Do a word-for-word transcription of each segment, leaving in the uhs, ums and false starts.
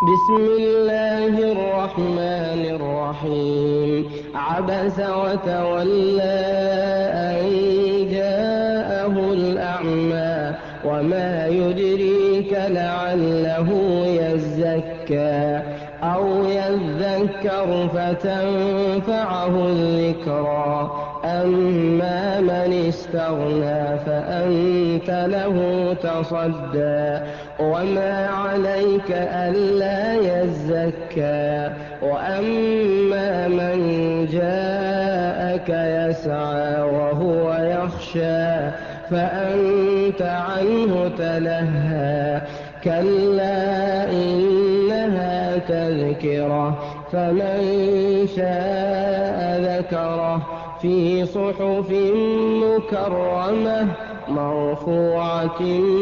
بسم الله الرحمن الرحيم عبس وتولى أن جاءه الأعمى وما يدريك لعله يزكى أو يذكر فتنفعه الذكرى أما من استغنى فأنت له تصدى وما عليك ألا يزكى وأما من جاءك يسعى وهو يخشى فأنت عنه تلهى كلا إنها تذكرة فمن شاء ذكره في صحف مكرمة مرفوعة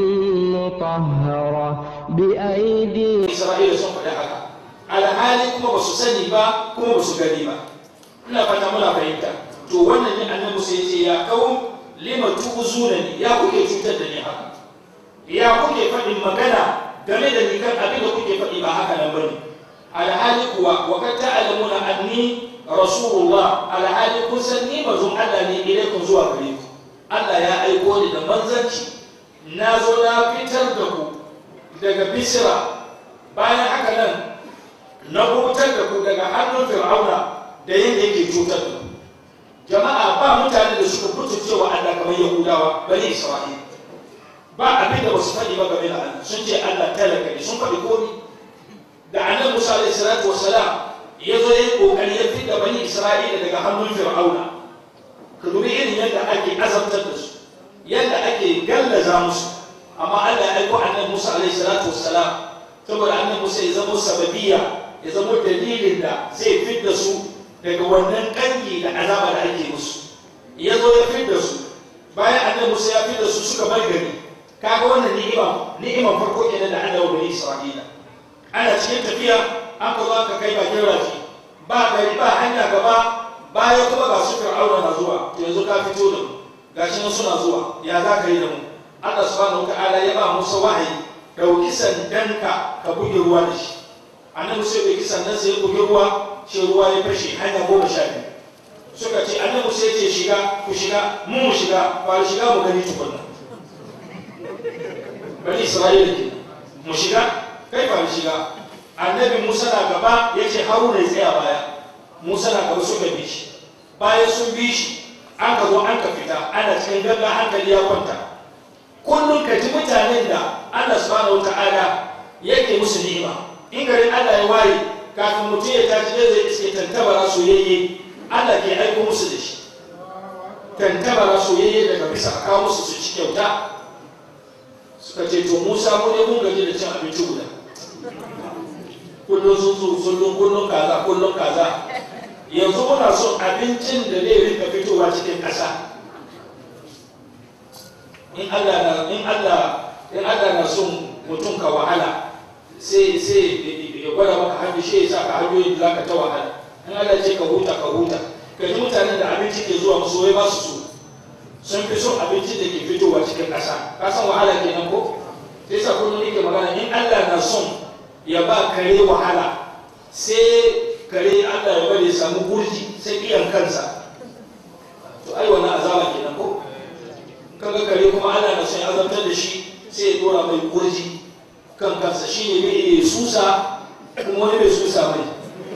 مطهرة بأيدي إسرائيل سوف يحكى على حالي كما بسسني با كما بسكني با ina fata muna fahimta to wannan ne annabi sai ce ya kawo lima tu'zunani ya kuke cutar da ni haka ya kuke faɗin magana game da ni kan abin da kuke faɗi ba haka nan bane alhali kuwa wa kad ta'lamuna anni rasulullah alhali kun san ni manzon Allah ne ilaikum zuwa gare ku Allah ya aiko ni da manzanci na zo na fitar da ku daga Misra bayan haka nan na hutar da ku daga hannun Fir'auna da yadda yake cutar da ku jama'a ba mutane da suka fito cewa Allah kamar Yahudawa bani Isra'ila ba abin da basu faɗi ba game da Allah sun ce Allah talaka ne sun faɗi komai da annabi Musa alaihi salatu wassalam ya zo yayin kokari ya fitar da bani Isra'ila daga hannun Fir'auna ka dubi irin yadda ake azabtar da su yadda ake gallaza musu amma Allah ya aiko annabi Musa alaihi salatu wassalam saboda annabi Musa ya zama sababiyya ya zama dalilin da zai fitar da su daga wannan kangi da azaba da ake musu ya zo ya fitar da su bayan annabi Musa ya fitar da su suka bar gari kaga wannan ni'ima ni'iman farko kenan da Allah wa bani Isra'ila ana cikin tafiya an ka zo aka kai bakin rafi ba gari ba hanya gaba baya kuma ga su Fir'auna na zuwa yanzu ka fito da mu gashi nan suna zuwa ya za ka yi da mu Allah subhanahu wataala ya ba Musa wahayi dauki sandanka ka buge ruwa da shi annabi sai bai kisan nan sai ya buge ruwa shi ruwa ya fashe hanya goma sha biyu suka ce annabi sai ce shiga ku shiga mu mu shiga ba shiga mu gani tukunna bani Isra'ila ke mu shiga kai ba shiga annabi Musa na gaba yace Haruna ya tsaya baya Musa na gaba suka bi shi bayan sun bi shi an ka zo an ka fita ana cikin gaggawa hankali ya kwanta kullum ka ji mutanen da Allah subhanahu wataala yake musu ni'ima in garin Allah ya waye kafin mutum ya tashi zai iske tantabara soyayye Allah ke aiko musu da shi tantabara soyayye daga bisa a kawo musu su ci kyauta suka ce to Musa mu ne mun gaji da cin abinci guda kullum sun zo kullum kullum kaza kullum kaza yanzu muna son abincin da zai rika fitowa cikin ƙasa in Allah na in Allah in Allah na son mutum ka wahala sai sai ya gwada maka hannu shi ya sa ka hanyoyin da zaka ta wahala in Allah ce ka huta ka huta ka ji mutanen da abinci ke zuwa musu wai ba su so sun fi son abinci da ke fitowa cikin ƙasa ka san wahala kenan ko sai sa kullum yake magana in Allah na son ya ba kare wahala sai kare Allah ya bari samu gurji sai iyan kansa to ai wannan azaba kenan ko kaga kare kuma Allah na son ya azabtar da shi sai ya dora mai gurji kan kansa shine bai susa kuma wani bai susa mai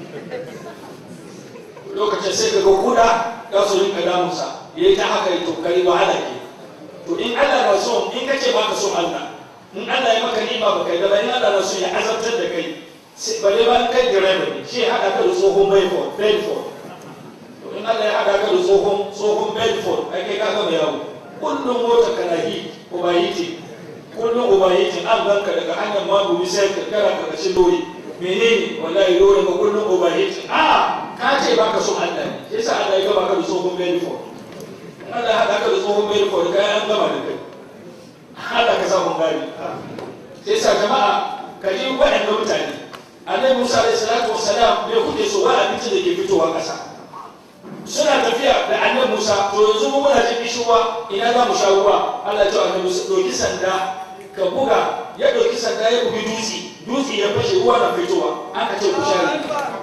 lokacin sai kaga kuda za su rinka damunsa yayi ta haka to kare wahala ke to in Allah na son in kace baka son Allah in Allah ya maka ni'ima baka yi da ba in Allah na son ya azabtar da kai bale ba kai direba ne shi haɗa ka da tsohon Bedford Bedford to in Allah ya haɗa ka da tsohon tsohon Bedford ai kai ka gama yawo kullum mota kana yi ubayiti kullum ubayiti an ganka daga hanyar magubi sai ka kara ka kashin lori menene wallahi lori ka kullum ubayiti a ka ce baka son Allah ne sai sa Allah ya gama ka da tsohon Bedford in Allah ya haɗa ka da tsohon Bedford kai an gama da kai Allah ka samu gari sai sa jama'a ka ji waɗanda mutane annabi Musa alaihi salatu wassalam bai kuke so wa abinci da ke fitowa ƙasa suna tafiya da annabi Musa to yanzu mu muna jin kishuwa ina za mu sha ruwa Allah ya ce annabi Musa doki sanda ka buga ya doki sanda ya bugi dutse dutse ya fashe ruwa na fitowa aka ce ku share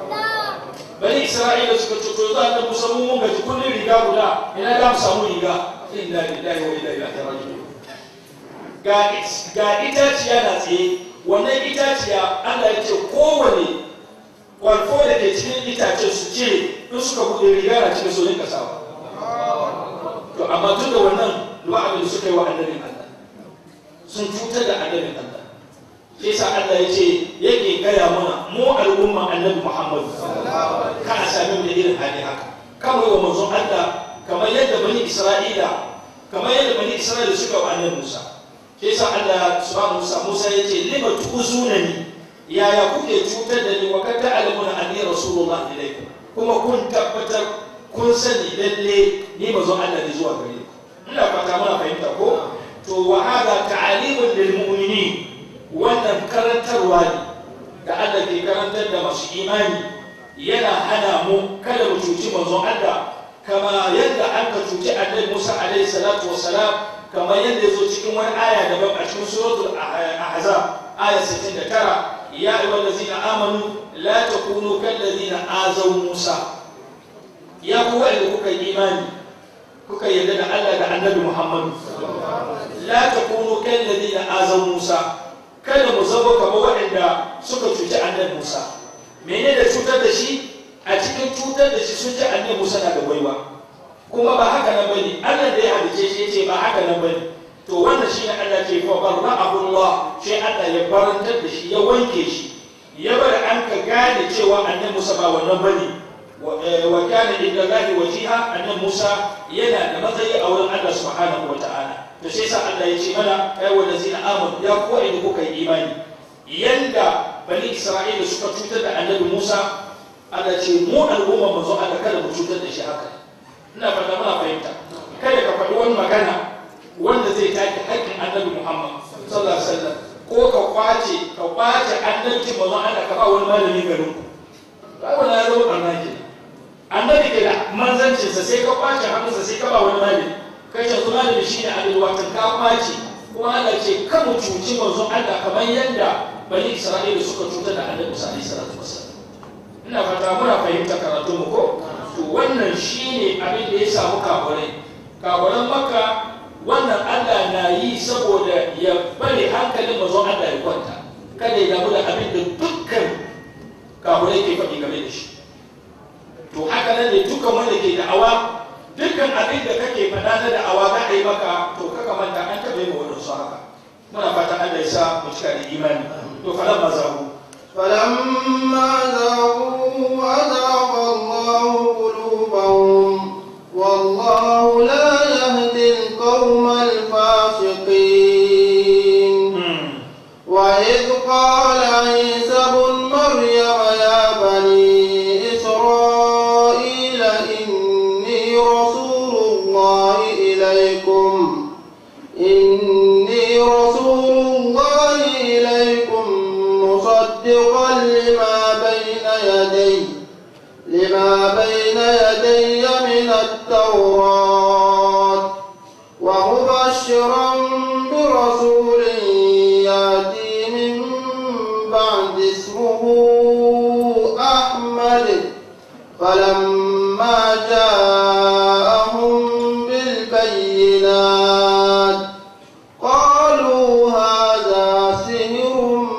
bani isra'ila suka ce to za ta musa mun gaji kullun riga guda ina da mu samu riga inna lillahi wa inna ilaihi raji'un ga ga itaciya na tsaye wannan itaciya Allah ya ce kowane kwalfo da ke cikin itacen su cire in suka buɗe riga na cikin soyin kasawa to amma tun da wannan duba abin da suka yi wa annabin Allah sun cutar da annabin Allah shi yasa Allah ya ce yake gaya mana mu al'umma annabi Muhammad kana sami da irin hali haka kamar wa manzon Allah kamar yadda bani Isra'ila kamar yadda bani Isra'ila suka wa annabi Musa shi yasa Allah subhanahu wa Musa ya ce lima tu'zunani yaya kuke cutar da ni wa kad ta'lamuna anni rasulullah ilaykum kuma kun tabbatar kun sani lalle ni manzon Allah ne zuwa gare ku ina fata muna fahimta ko to wa hada ta'alimun lil mu'minin wannan karantarwa ne da Allah ke karantar da masu imani yana hana mu kada mu cuci manzon Allah kama yadda an ka cuci annabi Musa alaihi salatu wassalam kama yadda yazo cikin wani aya daban a cikin suratul ahzab aya sittin da tara ya ayyuhallazina amanu la takunu kallazina azaw Musa ya ku wanda kuka yi imani kuka yarda da Allah da annabi Muhammad la takunu kallazina azaw Musa kada mu zama kamar waɗanda suka cuci annabi Musa menene da cutar da shi a cikin cutar da shi sun ce annabi Musa na da baiwa kuma ba haka nan bane Allah da ya halice shi yace ba haka nan bane to wannan shine Allah ke fa barra'ahu Allah shi Allah ya barantar da shi ya wanke shi ya bar an ka gane cewa annabi Musa ba wannan bane wa kana inda Allah wajiha annabi Musa yana da matsayi a wurin Allah subhanahu wataala to sai sa Allah ya ce mana ai wallazina amanu ya ku idan kuka yi imani yanda bani Isra'ila suka cutar da annabi Musa Allah ce mu al'umma manzo Allah kada mu cutar da shi haka ina fata muna fahimta kada ka faɗi wani magana wanda zai take haƙƙin annabi Muhammad sallallahu alaihi wasallam ko ka kwace ka kwace annabci manzo Allah ka ba wani malami garin ku ba wani ya zama barnaki annabi ke da manzancinsa sai ka kwace hannunsa sai ka ba wani malami kai yanzu malami shine abin watan ka kwace kuma Allah ce kan mu cuci manzo Allah kamar yadda bani Isra'ila suka cutar da annabi Musa alaihi salatu wasallam ina fata muna fahimta karatu mu ko to wannan shine abin da ya samu kafirai kafiran Makka wannan Allah na yi saboda ya bari hankalin manzo Allah ya kwanta kada ya damu da abin da dukkan kafirai ke faɗi game da shi to haka nan ne dukkan wanda ke da'awa dukkan abin da kake faɗa na da'awa za a yi maka to kaka manta an taɓa yi ma wadansu haka muna fata Allah ya sa mu cika da imani to falan ma zahu فلما زاغوا أزاغ الله قلوبهم والله لا يهدي القوم الفاسقين وإذ قال عيسى ابن مريم يا بني إسرائيل إني رسول الله إليكم إني رسول الله إليكم مصدقا لما بين يدي لما بين يدي من التوراة ومبشرا برسول يأتي من بعد اسمه أحمد فلما جاءهم بالبينات قالوا هذا سحر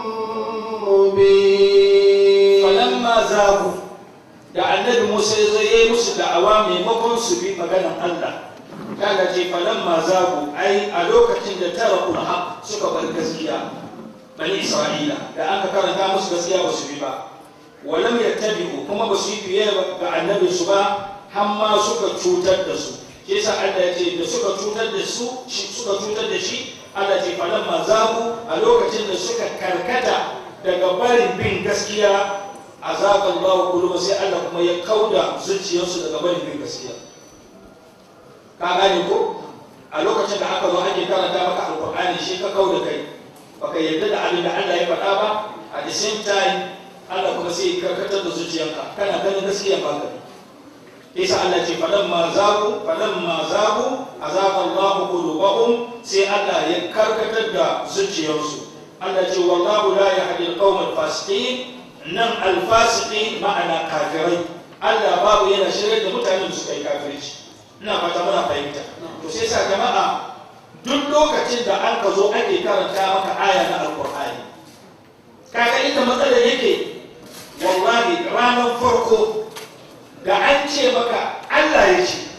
مبين فلما زاغوا da annabi Musa ya zo yayi musu da'awa maimakon su bi maganar Allah kaga ce falamma zagu ai a lokacin da tarakul haq suka bar gaskiya bani Isra'ila da aka karanta musu gaskiya ba su bi ba walam yattabi'u kuma ba su yi biye ga annabi su ba har ma suka cutar da su shi yasa Allah ya ce da suka cutar da su suka cutar da shi Allah ce falamma zagu a lokacin da suka karkata daga barin bin gaskiya azaqa Allahu quluba sai Allah kuma ya kauda zuciyarsu daga barin bin gaskiya ka gane ko a lokacin da aka zo ake karanta maka alqur'ani shi ka kauda kai baka yarda da abin da Allah ya faɗa ba at the same time Allah kuma sai ka karkatar da zuciyarka kana ganin gaskiya ba ka yasa Allah ce falamma zagu falamma zagu azaqa Allahu qulubahum sai Allah ya karkatar da zuciyarsu Allah ce wallahu la yahdi al-qawm al-fasiqin nan al-fasiqin ma'ana kafirai Allah babu yana shirye da mutanen da suka yi kafirci ina fata muna fahimta to sai sa jama'a duk lokacin da an ka zo ake karanta maka aya na alqur'ani kaga inda matsalar yake wallahi ranar farko da an ce maka Allah ya ce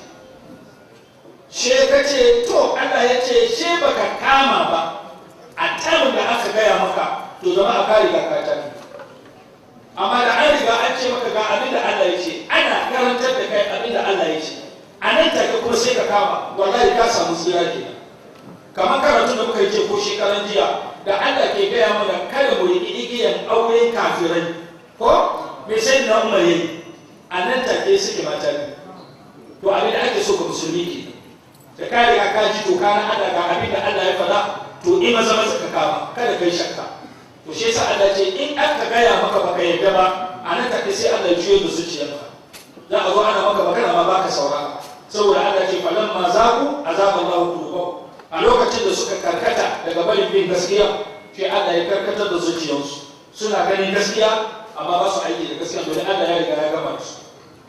she ka ce to Allah ya ce she baka kama ba a tarin da aka gaya maka to zama a kare ga kata amma da an riga an ce maka ga abin da Allah ya ce ana karantar da kai abin da Allah ya ce a nan take kuma sai ka kama wallahi ka samu tsira kenan kamar karatun da muka yi ce ko shekaran jiya da Allah ke gaya mana kada mu riƙi igiyan auren kafirai ko me sai na umar yayi a nan take suke mata ne to abin da ake so ga musulmi ke da ka riga ka ji to kana Allah ga abin da Allah ya faɗa to in maza maza ka kama kada kai shakka to shi yasa Allah ce in aka gaya maka baka yarda ba a nan take sai Allah ya juyo da zuciyarka za a zo ana maka magana ma baka saurara saboda Allah ce falamma zaku azaballahu qulubahum a lokacin da suka karkata daga barin bin gaskiya sai Allah ya karkatar da zuciyarsu suna ganin gaskiya amma ba su aiki da gaskiya domin Allah ya riga ya gama su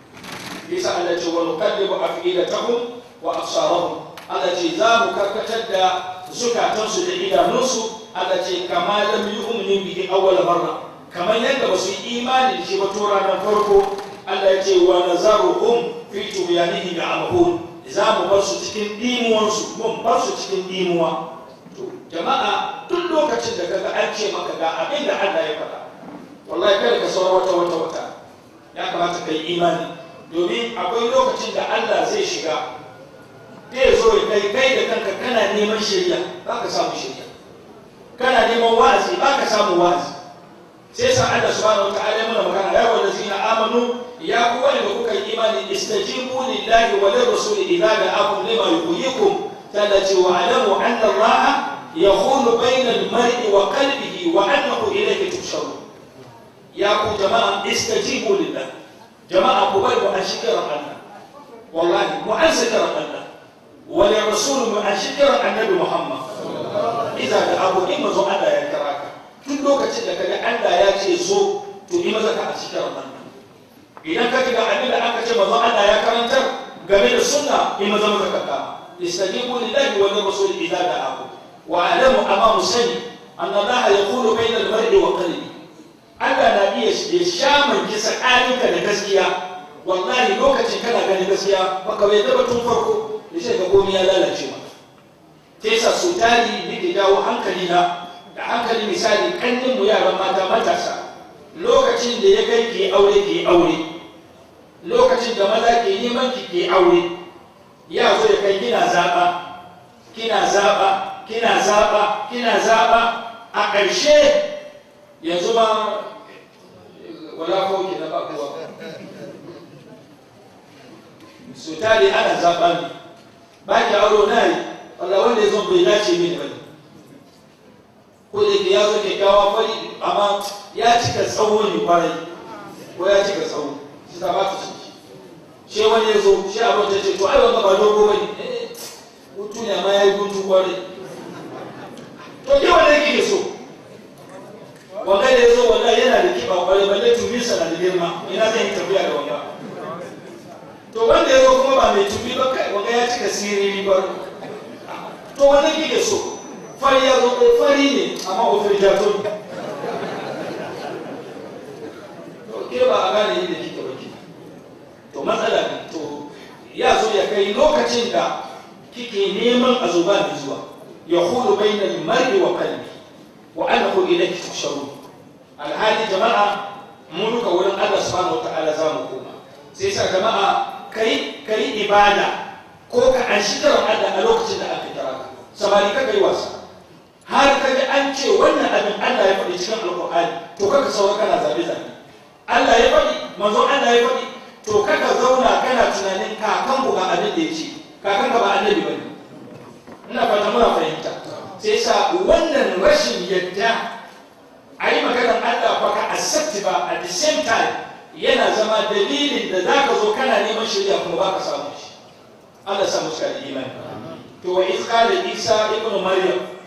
yasa Allah ce wa nuqaddibu afidatahum wa absarahum Allah ce za mu karkatar da zukatansu da idanunsu Allah ce kama lam yu'minu bihi awwal marra kamar yadda ba su yi imani da shi ba to ranar farko Allah ya ce wa nazaruhum fi tubyanihim ya'mahun za mu bar su cikin dimuwansu mun bar su cikin dimuwa to jama'a duk lokacin da kaga an ce maka ga abin da Allah ya faɗa wallahi kada ka saura wata wata wata ya kamata ka yi imani domin akwai lokacin da Allah zai shiga zai zo ya kai kai da kanka kana neman shari'a ba ka samu shari'a kana neman wa'azi ba ka samu wa'azi sai sa Allah subhanahu wa ta'ala muna magana ya wanda zina amanu ya ku wanda kuka yi imani istajibu lillahi wa lirrasul idza da'akum lima yuhyikum tallati wa alamu anna Allah yahulu bayna al-mar'i wa qalbihi wa annahu ilayhi tusharun ya ku jama'a istajibu lillahi jama'a ku bai wa ashkara Allah wallahi mu ashkara Allah wa lirrasul mu ashkara annabi Muhammad idza da'akum in mazo Allah ya karaka duk lokacin da kaga Allah ya ce zo to yi maza ka ashkara Allah idan ka ga abin da aka ce manzo Allah ya karantar game da sunna in maza maza ka kama istajibu lillahi wa lirrasul idza da'akum wa alamu amma musani anna Allah yaqulu bayna al-mar'i wa qalbi Allah na iya ya shaman ki tsakaninka da gaskiya wallahi lokacin kana ganin gaskiya baka bai da batun farko da sai ka komai ya lalace maka sai sa su tari nake dawo hankali na da hankali misali kannin mu yaran mata matasa lokacin da ya kai ke aure ke aure lokacin da maza ke neman ki ke aure ya zo ya kai kina zaba kina zaba kina zaba kina zaba a ƙarshe yanzu ma wala ko ki na ba kowa su tare ana zaba ne ba ki aure na yi wala wanda ya zo bai dace mini ba ko da ke ya zo kyakkyawa fari amma ya cika tsawo ne kwarai ko ya cika tsawo shi ta ba ta shi shi wani ya zo shi abin ta ce to ai wanda ba dogo ba ne eh hutu ne amma ya yi guntu kwarai to ke wanda yake so wanda da ya zo wanda yana da kiba kwarai balle tuminsa na da girma ina zai yi tafiya da wanda to wanda ya zo kuma ba mai tumi ba kai wanda ya cika siriri ba to wanda kike so fari ya zo fari ne amma ofir jaton ke ba a gane yadda kika baki to matsala ne to ya zo ya kai lokacin da kike neman azuba mai zuwa ya hulu bayna al-mar'i wa qalbi wa annahu ilayhi tusharun alhali jama'a mun duka wurin Allah subhanahu wa ta'ala za mu koma sai sa jama'a kai kai ibada ko ka an shikar Allah a lokacin da aka kira ka samari ka kai wasa har kaga an ce wannan abin Allah ya faɗi cikin alƙur'ani to kaka saura kana zabe zabe Allah ya faɗi manzon Allah ya faɗi to kaka zauna kana tunanin kakan ku ga abin da yace kakan ka ba annabi bane ina fata muna fahimta sai sa wannan rashin yadda ayi maganar Allah ba ka accept ba at the same time yana zama dalilin da zaka zo kana neman shari'a kuma baka samu shi Allah ya samu shi da imani to wa iz qala Isa ibn Maryam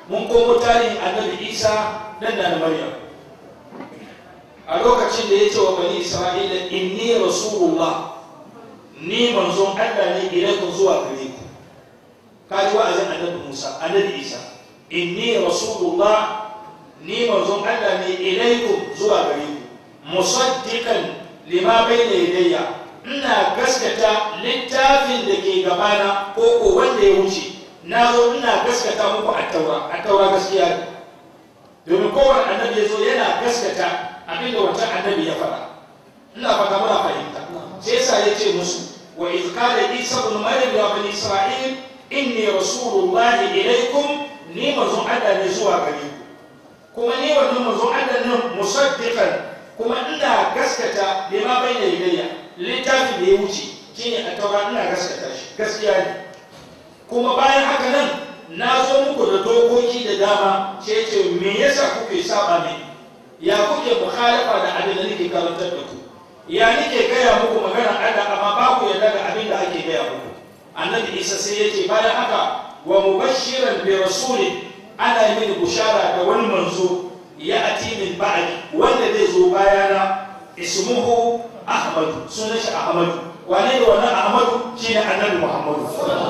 mun komo tarihin annabi Isa dan da Maryam a lokacin da ya ce wa bani Isra'ila inni rasulullah ni manzon Allah ne ilaikum zuwa gare ku kaji wa'azin annabi Musa annabi Isa inni rasulullah ni manzon Allah ne ilaikum zuwa gare ku musaddiqan lima bayna yadayya ina gaskata littafin da ke gabana ko ko wanda ya wuce na zo ina gaskata muku at-taura at-taura gaskiya ne domin kowane annabi ya zo yana gaskata abinda wancan annabi ya faɗa ina fata muna fahimta sai yasa ya ce musu wa iz qala isa ibn maryam ya bani isra'il inni rasulullahi ilaykum ni manzon Allah ne zuwa gare ku kuma ni wannan manzon Allah nan musaddiqan kuma ina gaskata lima bayna yadayya littafin da ya wuce shine a taura ina gaskata shi gaskiya ne kuma bayan haka nan na zo muku da dokoki da dama sai ce me yasa kuke saba ne ya kuke mukhalafa da abin da nake karantar da ku ya nake gaya muku magana Allah amma ba ku yarda da abin da ake gaya muku annabi Isa sai yace bayan haka wa mubashiran bi rasulin ana yin bushara da wani manzo ya ati min ba'di wanda zai zo bayana ismuhu Ahmad sunan shi Ahmad wane ne wannan Ahmad shine annabi Muhammad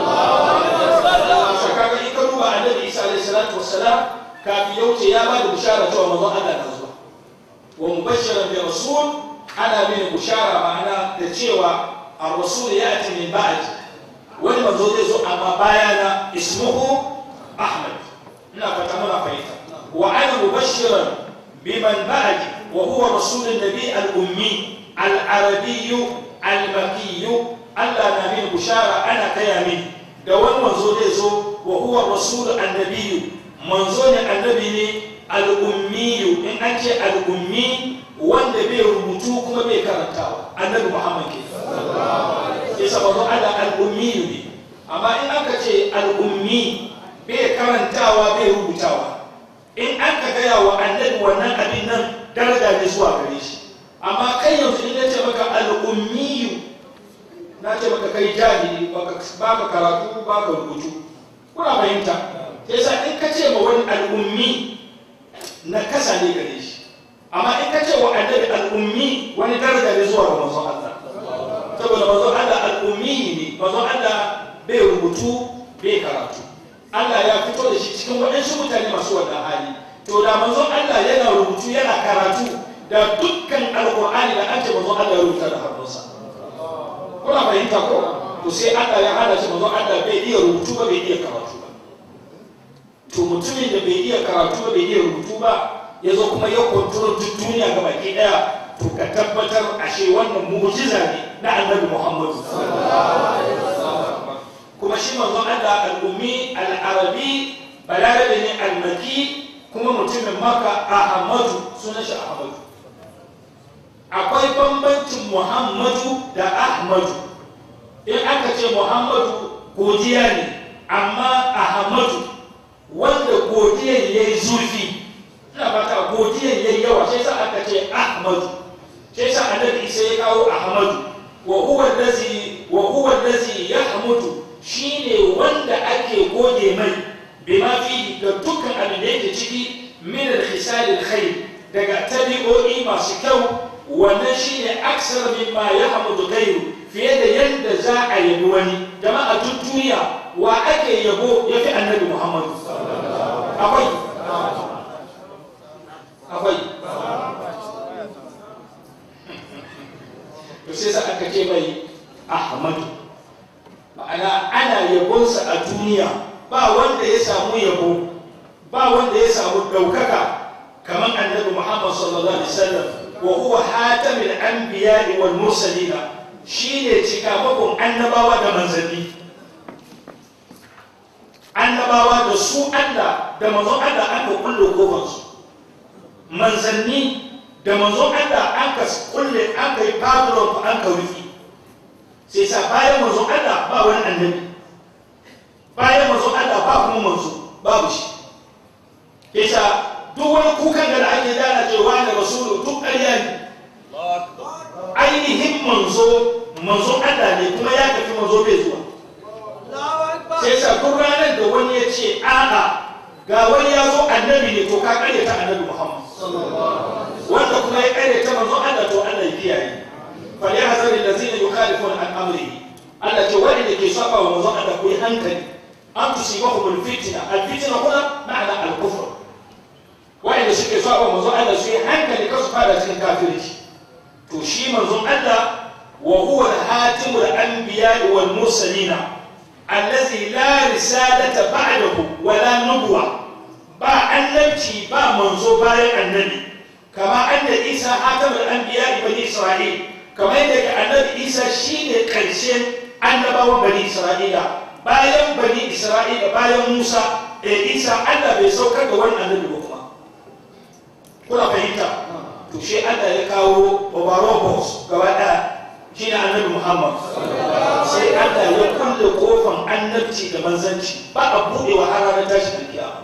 saka in ka duba annabi Isa alaihi salatu wassalam kafin ya wuce ya ba da bushara cewa manzon Allah na zuwa wa mubashiran bi rasul ana min bushara ma'ana da cewa ar-rasul ya'ti min ba'di wani manzo zai zo amma bayana ismuhu Ahmad ina fata muna fahimta wa ana mubashiran biman ba'di wa huwa rasul an-nabi al-ummi al-arabi al-makki Allah na min bushara ana kaya min da wani manzo zai zo wa huwa rasul an-nabi manzo ne annabi ne al-ummi in an ce al-ummi wanda bai rubutu kuma bai karantawa annabi Muhammad ke ya saboda Allah al-ummi ne amma in aka ce al-ummi bai karantawa bai rubutawa in an ka gaya wa annabi wannan abin nan daraja ne zuwa gare shi amma kai yanzu in nace maka al-ummi na ce maka kai jahili baka karatu baka rubutu kuna fahimta yasa in ka ce ma wani al-ummi na kasa ne gare shi amma in ka ce wa annabi al-ummi wani daraja ne zuwa ga manzon Allah saboda manzon Allah al-ummi ne manzon Allah bai rubutu bai karatu Allah ya fito da shi cikin waɗansu mutane masu wannan hali to da manzon Allah yana rubutu yana karatu da dukkan alqur'ani da an ce manzon Allah ya rubuta da hannunsa kuna fahimta ko to sai Allah ya hada shi manzon Allah bai iya rubutu ba bai iya karatu ba to mutumin da bai iya karatu ba bai iya rubutu ba ya zo kuma ya kontrol duk duniya ga baki daya to ka tabbatar ashe wannan mu'jiza ne na annabi Muhammad kuma shi manzon Allah al-ummi al-arabi balarabe ne al-makki kuma mutumin Makka Ahmadu sunan shi Ahmadu akwai bambancin Muhammadu da Ahmadu in aka ce Muhammadu godiya ne amma Ahmadu wanda godiyan yayi zurfi ina fata godiyan yayi yawa sai sa aka ce Ahmadu sai sa annabi sai ya kawo Ahmadu wa huwa allazi wa huwa allazi yahmudu shine wanda ake gode mai bima fi da dukkan abin da yake ciki min al-khisal al-khair daga tabi'o'i masu kyau wannan shine aksar mimma yahmudu ghayru fiye da yanda za a yabi wani jama'a duk duniya wa ake yabo yafi annabi Muhammad akwai akwai to sai sa aka ce mai Ahmadu ma'ana ana yabonsa a duniya ba wanda ya samu yabo ba wanda ya samu daukaka kamar annabi Muhammad sallallahu alaihi wasallam wa huwa hatamul anbiya'i wal mursalin shine cikamakon annabawa da manzanni annabawa da su Allah da manzon Allah aka kulle kofar su manzanni da manzon Allah aka kulle aka yi padlock aka rufe sai sa bayan manzon Allah ba wani annabi bayan manzon Allah ba kuma manzo babu shi yasa duk wani kukan da ake dana cewa da rasulu duk ƙarya ne ainihin manzo manzon Allah ne kuma ya tafi manzo bai zuwa sai sa duk ranar da wani ya ce a'a ga wani ya zo annabi ne to ka karyata annabi Muhammad wanda kuma ya karyata manzon Allah to Allah ya kiyaye فليحذر الذين يخالفون عن امره Allah ce wanda ke saba wa manzon Allah ku yi hankali an tusibahum alfitna alfitna huna ma'ana alkufr wanda suke saba wa manzon Allah su yi hankali kasu fara cikin kafirci to shi manzon Allah wa huwa hatimul anbiya wal mursalin allazi la risalata ba'dahu wala nubuwa ba annabci ba manzo bayan annabi kama anna Isa hatimul anbiya bani Isra'il kamar yadda annabi Isa shine karshen annabawan bani Isra'ila bayan bani Isra'ila bayan Musa eh Isa Allah bai saukar da wannan annabi ba kuma kuna fahimta to shi Allah ya kawo Obarobos gaba da shine annabi Muhammad sai Allah ya kulle kofan annabci da manzanci ba a bude wa har ranar tashin kiyama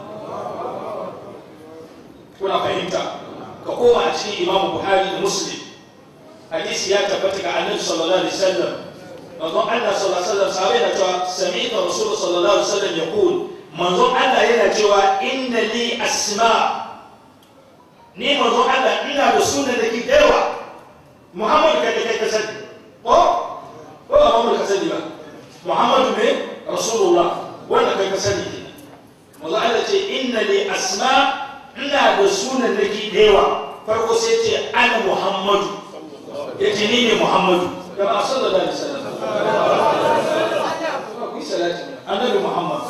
kuna fahimta ka koma a cikin Imam Buhari da Muslim hadisi ya tabbata ga annabi sallallahu alaihi wasallam manzon Allah sallallahu alaihi wasallam sabai na cewa sami'tu rasul sallallahu alaihi wasallam yaqul manzon Allah yana cewa inna li asma ni manzon Allah ina da sunan da ke dayawa Muhammad kai kai ka sani ko ko Muhammad ka sani ba Muhammad ne rasulullah wanda kai ka sani manzon Allah ce inna li asma ina da sunan da ke dayawa farko sai ce ana Muhammadu yace ni ne Muhammadu kama sallallahu alaihi wasallam ku salati annabi Muhammad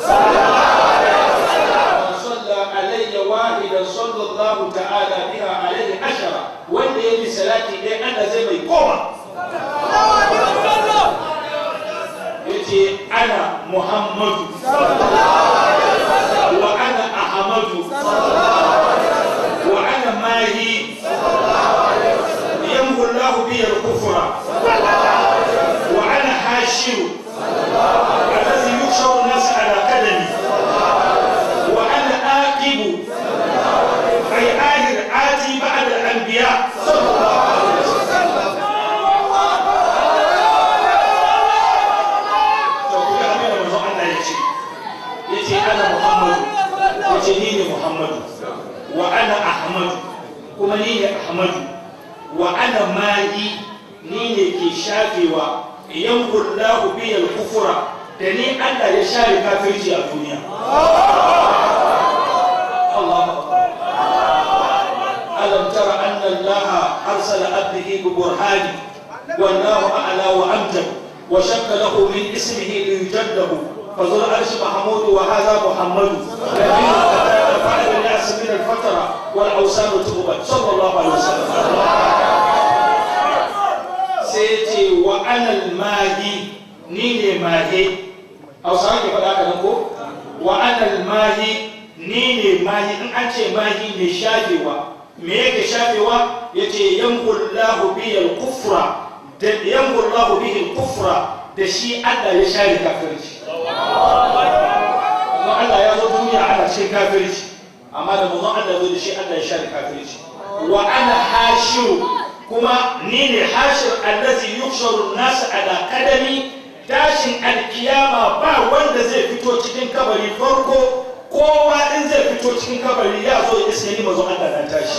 sallallahu alaihi wahida sallallahu ta'ala biha alaihi ashara wanda yayi salati dai Allah zai mai koma yace ana Muhammadu wa ana Ahmadu wa ana Mahi يمحو الله بي الكفر وأنا حاشر الذي يحشر الناس على قدمي وأنا آكب أي آخر آتي بعد الأنبياء صلى الله عليه وسلم تقول أمين من الله يجي يجي أنا محمد يجي محمد وأنا أحمد كما نيني أحمد wa ana mali ni ne ke shafewa yankullahu biyal kufura da ni Allah ya share kafirci a duniya Allahu akbar alam tara anna Allah arsala abdihi bi burhani wallahu a'la wa amjad wa shakka lahu min ismihi liyujaddahu fazul arsh mahmud wa hadha muhammad nabiyyu fa'ala al-nas min al-fatra wal awsan tubat sallallahu alaihi wasallam sai ce wa anal mahi ni ne mahi hausa ke faɗa ka ko wa anal mahi ni ne mahi in an ce mahi mai shafewa me yake shafewa yace yanqullahu biyal kufra da yanqullahu bihil kufra da shi Allah ya share kafirci kuma Allah ya zo duniya ana cikin kafirci amma da manzon Allah zo da shi Allah ya share kafirci wa ana hashiru kuma ni ne hashir allazi yuksharu nasu ala kadami tashin alkiyama ba wanda zai fito cikin kabari farko kowa in zai fito cikin kabari ya zo ya iske ni mazo Allah na tashi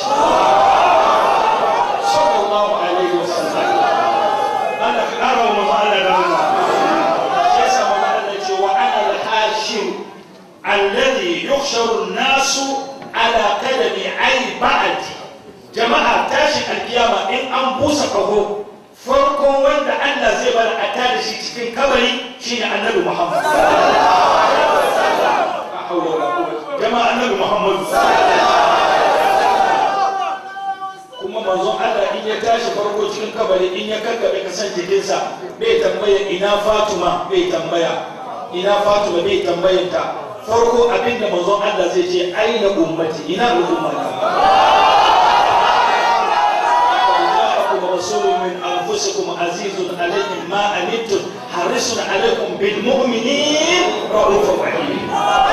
sallallahu alaihi wasallam Allah ka kara wa mazo Allah da Allah sai sa mazo Allah ce wa ana al-hashir allazi yuksharu nasu ala kadami ai ba'di jama'a tashin alkiyama in an busa kaho farko wanda Allah zai bar a tada shi cikin kabari shine annabi Muhammad jama'a annabi Muhammad kuma manzon Allah in ya tashi farko cikin kabari in ya karkabe kasan jikinsa bai tambaya ina Fatima bai tambaya ina Fatima bai tambayanta farko abinda manzon Allah zai ce aina ummati ina ummati رسول من أنفسكم عزيز عليكم ما أنتم حريص عليكم بالمؤمنين رؤوف رحيم.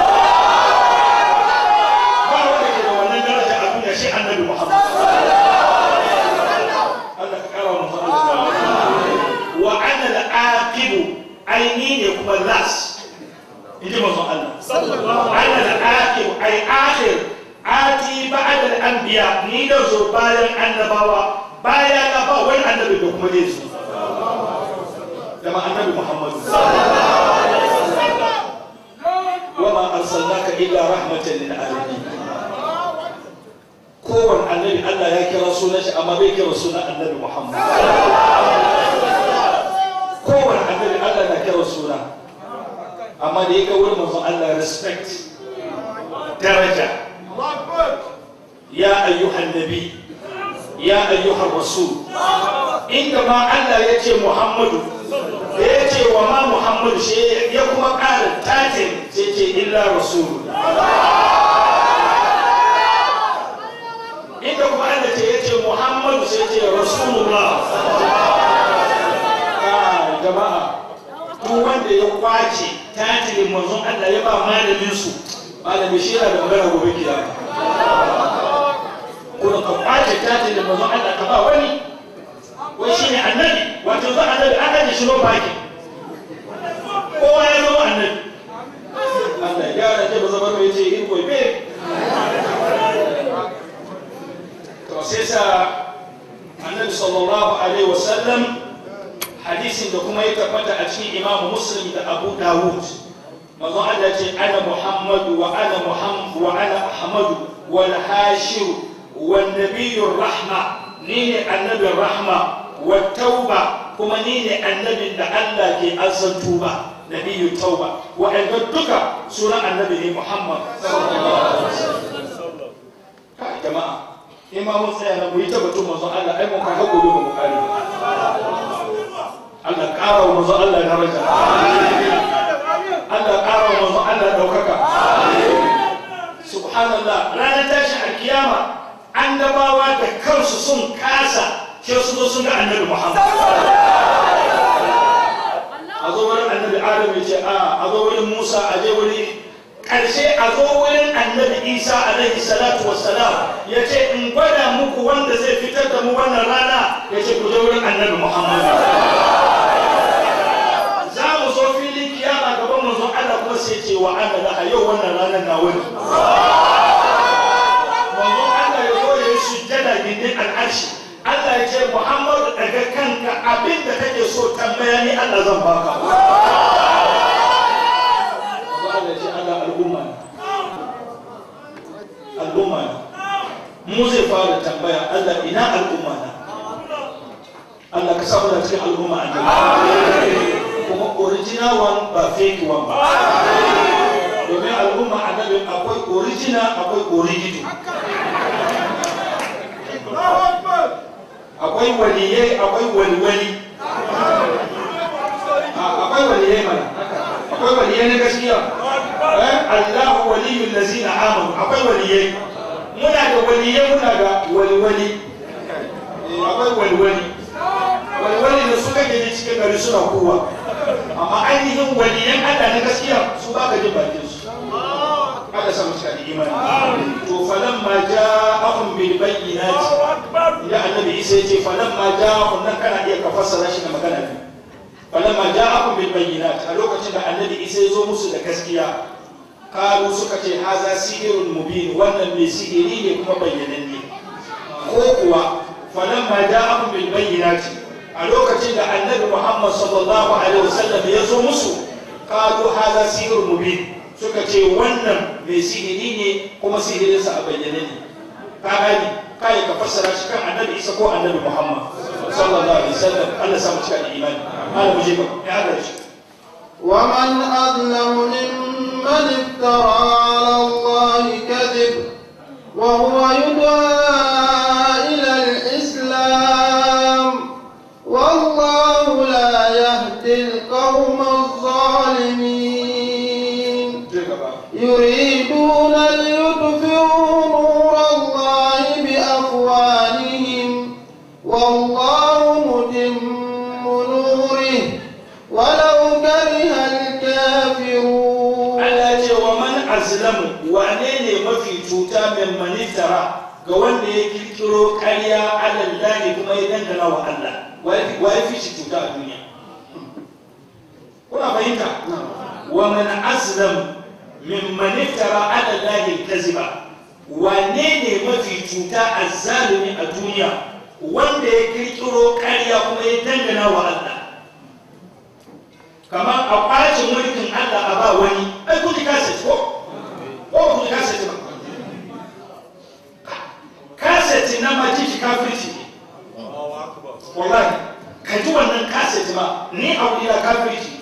ما هو كده ولا درجة أقول شيء عن النبي محمد. الله كرم وأنا العاقب عينين يكون الناس. يجي ما الله. أنا العاقب أي anbiya ni da zo bayan annabawa baya na ba wani annabi da kuma zai zo da annabi Muhammad wa ma arsalnaka illa rahmatan lil alamin. kowane annabi Allah ya kira sunan shi amma bai kira sunan annabi Muhammad. kowane annabi Allah na kira suna amma da ya ga wurin manzon Allah respect daraja ya ayyuhan nabi ya ayyuhan rasul inda ma Allah ya ce Muhammadu da ya ce wa ma Muhammadu shi ya kuma ƙara tatin sai ce illa rasul inda kuma Allah ce ya ce Muhammadu sai ce rasulullah. ah jama'a duk wanda ya kwace tatin manzon Allah ya ba malamin su malami shi yana da magana gobe kiyama. kuma ka kwace tatin da manzon Allah ka ba wani wai shi ne annabi wato za annabi an haɗe shi no baki kowa ya zama annabi. Allah ya gyara ke ba zama mai ce in gobe to sai sa annabi sallallahu alaihi wasallam hadisin da kuma ya tabbata a cikin imamu muslim da abu dawud manzon Allah ce ana muhammadu wa ana muhammad wa ana ahmadu wal hashir wan nabiyur rahma ni ne annabin rahma wa tauba kuma ni ne annabin da Allah ke azan tuba nabiyyu tauba wa ayyuka duka sunan annabi ne Muhammad sallallahu alaihi wasallam. ka jama'a imamu tsaya na mu yi tabbatun manzon Allah ai mun ka gobe mu kare Allah ƙara wa manzon Allah daraja Allah ƙara wa manzon Allah daukaka subhanallah ranar tashin alkiyama annabawa da kansu sun kasa sai su zo sun ga annabi Muhammad. a zo wurin annabi Adam ya ce a a zo wurin Musa a je wuri ƙarshe a zo wurin annabi Isa alaihi salatu wassalam ya ce in gwada muku wanda zai fitar da mu wannan rana ya ce ku je wurin annabi Muhammad. za mu zo filin kiyama gaban manzon Allah kuma sai ce wa ana laha yau wannan ranar na wani sujjada gindin al'arshi Allah ya ce Muhammadu daga kanka abin da kake so tambaya ni Allah zan baka. Allah ya ce Allah al'umma al'umma mu zai fara tambaya Allah ina al'umma na Allah ka samu da cikin al'umma annabi kuma original one ba fake one ba domin al'umma annabi akwai original akwai original akwai waliyai akwai waliwali akwai waliyai mana akwai waliyai na gaskiya Allahu waliyul lazina amanu akwai waliyai muna da waliyai muna da waliwali akwai waliwali waliwali da suka je cikin gari suna kowa amma ainihin waliyan Allah na gaskiya su baka jin bakin su Allah sa musu da imani to falamma ja'ahum bil bayyinati ya annabi Isa yace falamma ja'ahum nan kana iya ka fassara shi da magana ne falamma ja'ahum bil bayyinati a lokacin da annabi Isa ya zo musu da gaskiya kalu suka ce haza sihirun mubin wannan mai sihiri ne kuma bayyananne ko kuwa falamma ja'ahum bil bayyinati a lokacin da annabi Muhammad sallallahu alaihi wasallam ya zo musu kalu haza sihirun mubin suka ce wannan mai sihiri ne kuma sihirinsa a bayyane ne ka gani kai ka fassara shi kan annabi Isa ko annabi Muhammad sallallahu alaihi wasallam Allah samu cika da imani Allah mu je ba ya hada shi wa man adlamu mimman iftara ala Allah kadhib wa huwa yud'a ila al-islam wallahu la yahdi al-qawma adh-dhalimin يريدون ليطفئوا نور الله بأفواههم والله متم نوره ولو كره الكافرون. Allah wa man azlamu wane ne mafi cuta min manifara ga wanda ya kirkiro ƙarya alallahi kuma ya dangana wa Allah wa ya fi shi cuta a duniya. Kuna fahimta? Wa man azlamu mimman iftara ala Allahi al-kaziba wane ne mafi cuta azzalumi a duniya wanda ya kirkiro ƙarya kuma ya dangana wa Allah kamar a kwace mulkin Allah a ba wani ai kuji kaset ko ko kuji kaset ba kaset na majiji kafirci wallahi ka ji wannan kaset ma ni a wuri na kafirci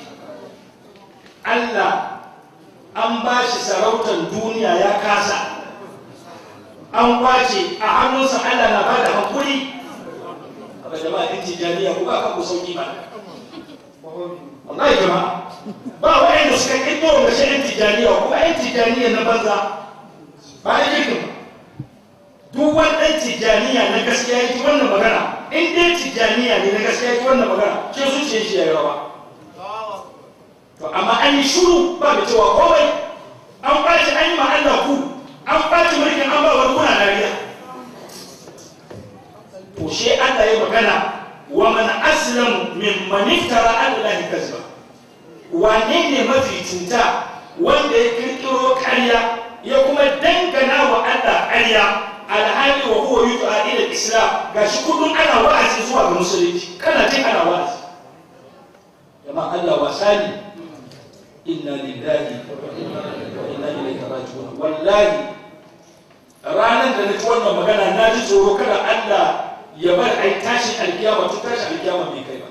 Allah an ba shi sarautar duniya ya kasa an kwace a hannunsa Allah na bada hankuri a jama'a ɗin tijaniya ko ba ka ku sauki ba wallahi jama'a ba wa'anda suka kirkiro da shi ɗin tijaniya ko ba ɗin tijaniya na banza ba ya kirkin ba duk wani ɗan tijaniya na gaskiya ya ji wannan magana in dai tijaniya ne na gaskiya ya ji wannan magana ke zuciyar shi ya yi rawa to amma an yi shuru ba da cewa komai an ɓaci an yi ma Allah ku an ɓaci mulkin an ba wani kuna dariya to she Allah ya magana wa man aslam mimman iftara ala Allah kazba wane ne mafi cuta wanda ya kirkiro ƙarya ya kuma dangana wa Allah ƙarya alhali wa huwa yud'a ila al-islam gashi kullun ana wa'azi zuwa ga musulunci kana jin ana wa'azi jama'a Allah wasani inna lillahi wa inna ilaihi raji'un wallahi ranar da nake wannan magana na ji tsoro kada Allah ya bar ai tashi alkiyama tun tashi alkiyama bai kai ba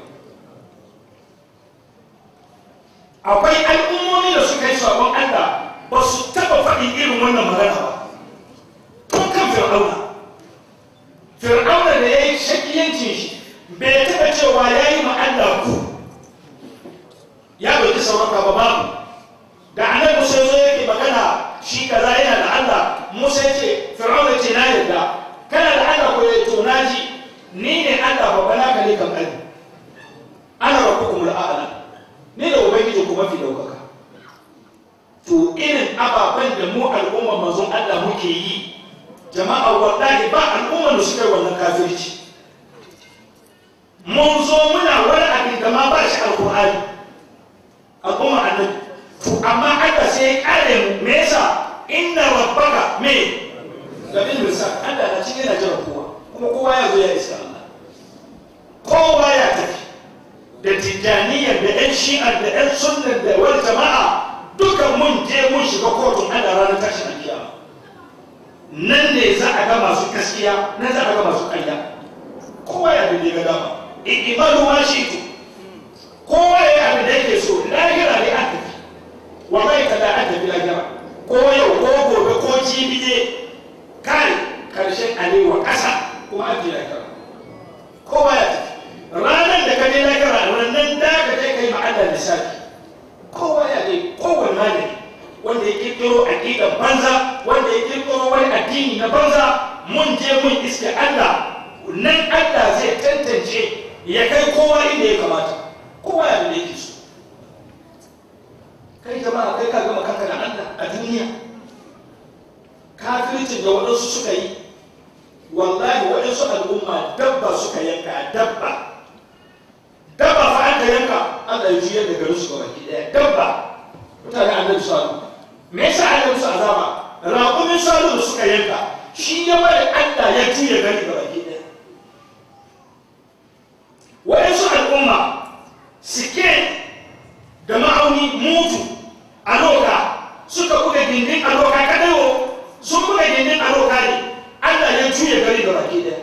akwai al'ummomi da suka yi sabon Allah ba su taba faɗin irin wannan magana ba tun kan fir'auna fir'auna da ya yi shakiyancin shi bai taba cewa ya yi ma Allah ku ya bai sauraka ba babu da annabi Musa zo yake magana shi kaza yana da Allah Musa yace Fir'auna ce na yarda kana da Allah ko ya to naji ni ne Allah babba na kale kan kai ana rabbukum al'ala ni da ubangiji ku mafi daukaka to irin ababan da mu al'umma manzon Allah muke yi jama'a wallahi ba al'umma da suka yi wannan kafirci mun zo muna wani abin da ma ba shi alqur'ani al'umma annabi to amma Allah sai ya kare mu me yasa inna rabbaka me labil misal Allah na cikin yana jira kowa kuma kowa ya zo ya iska Allah kowa ya tafi da tijaniya da ɗan shi'a da ɗan sunna da wal jama'a dukan mun je mun shiga kotun Allah ranar tashin alkiyama nan ne za a ga masu gaskiya nan za a ga masu ƙarya kowa ya bi ga dama imalu ma shi to kowa ya abin da yake so lahira ne an tafi wallahi kada an tafi lahira ko yau ko gobe ko jibi ne kai karshen alewa ƙasa kuma an je lahira kowa ya tafi ranar da ka je lahira ranar da ka je kai ma Allah lissafi kowa ya je kowanne malami wanda ya kirkiro aƙidar banza wanda ya kirkiro wani addini na banza mun je mun iske Allah nan Allah zai tantance ya kai kowa inda ya kamata kowa ya da yake so kai jama'a kai ka gama kanka da Allah a duniya kafircin da waɗansu suka yi wallahi waɗansu al'umma dabba suka yanka dabba dabba fa aka yanka Allah ya juyar da garin su gaba ki ɗaya dabba mutane annabi salu me yasa aka musu azaba raƙumin salu da suka yanka shi ya bari Allah ya juya gari gaba ki ɗaya waɗansu al'umma sike da ma'auni mutu a loka suka buga gindin a loka kadawo sun buga gindin a loka ne Allah ya juya gari da baki daya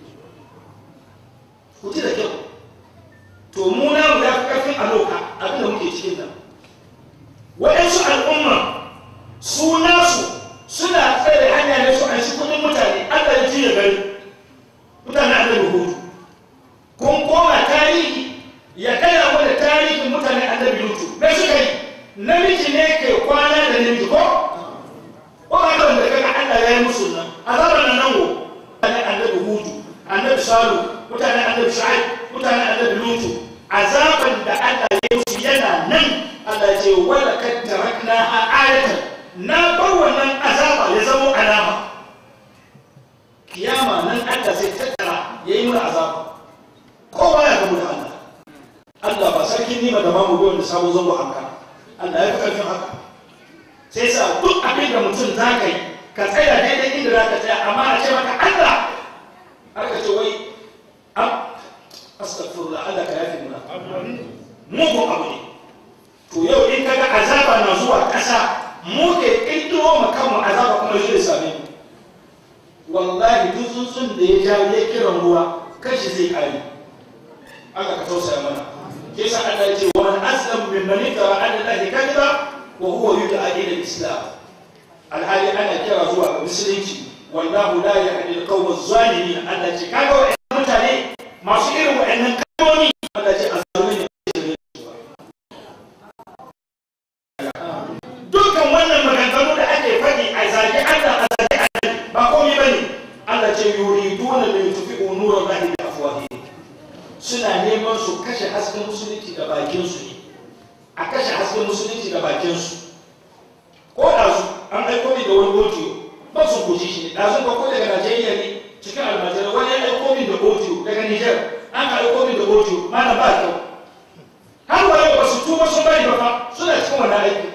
ku ji da kyau to mu na mu da karfin a loka abin da muke cikin nan waɗansu al'umma su nasu suna tsare hanya ne su an shi kudin mutane Allah ya juya gari mutane an da rubutu kun koma tarihi ya kaya mu da tarihin mutane annabi Lutu me suka yi namiji ne ke kwana da namiji ko ko ba da kaga Allah ya yi musu nan azaban nan nan go mutane annabi Hudu annabi Salu mutane annabi Shu'aib mutane annabi Lutu azaban da Allah ya yi musu yana nan Allah ya ce wala kad tarakna ayatan na bar wannan azaba ya zama alama kiyama nan Allah zai tattara yayi mu azaba kowa ya gamu da Allah Allah ba sarkin nima da mamu biyu da sabon zango haka Allah ya fi ƙarfin haka sai sa duk abin da mutum za ka yi ka tsaya daidai inda za ka tsaya amma a ce maka Allah har ka ce wai am astaghfirullah Allah ka yafi muna mugun abu ne. To yau in kaga azaba na zuwa ƙasa mu ke ƙirƙiro ma kanmu azaba kuma zai same mu. Wallahi duk tsuntsun da ya jawo ya kiran ruwa kashi zai kare. Allah ka tausaya mana. Ke sa Allah ya ce wa man aslam mimman iftara ala Allahi kadhiba wa huwa yud'a ila al-islam. Alhali ana kira zuwa ga musulunci wallahu la yahdi al-qawma az-zalimin. Allah ce kaga wa'annan mutane masu irin wa'annan kalmomi Allah ce azzalimi. Dukkan wannan maganganu da ake faɗi a zagi Allah a zagi Allah ba komai bane. Allah ce yuriduna li yutfi'u nura Allahi bi afwahihim. Suna neman su kashe hasken musulunci da bakin su ne. A kashe hasken musulunci da bakin su. Ko da su an aiko min da wani audio ba su kuji shi ne. Da sun ko daga Najeriya ne cikin almajirai wani ya aiko min da audio daga Niger an aiko min da audio mana ba kyau. Har wani ba su tuba sun bari ba fa suna cikin wannan aiki.